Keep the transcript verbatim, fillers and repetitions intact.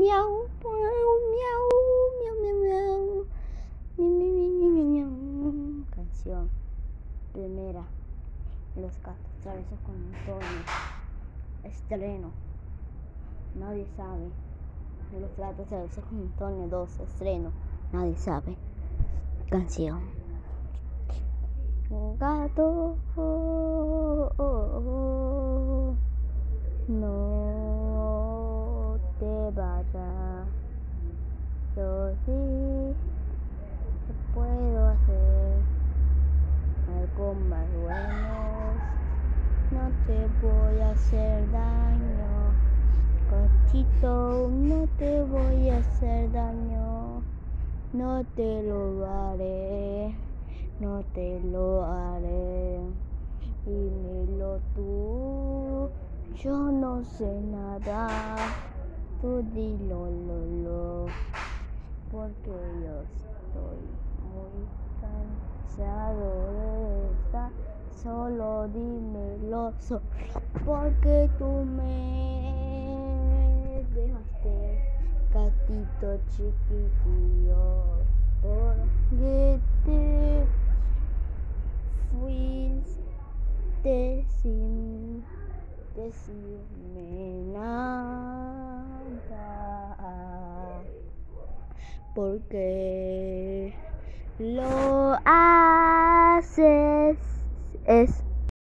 miau, miau, miau, miau, miau, miau, miau, miau, miau. Canción primera, Los gatos traviesos con Antonio. Estreno, nadie sabe. Los gatos traviesos con Antonio dos. Estreno, nadie sabe. Canción. Gato, oh, oh, oh, no te vayas. Yo sí que puedo hacer algo más bueno. No te voy a hacer daño, Conchito, no te voy a hacer daño. No te lo haré, no te lo haré. Dímelo tú, yo no sé nada. Tú dilo, lo, lo, porque yo estoy muy cansado de estar solo. Dímelo, so, porque tú me dejaste, gatito chiquitillo, porque te fuiste sin decirme nada, porque lo haces es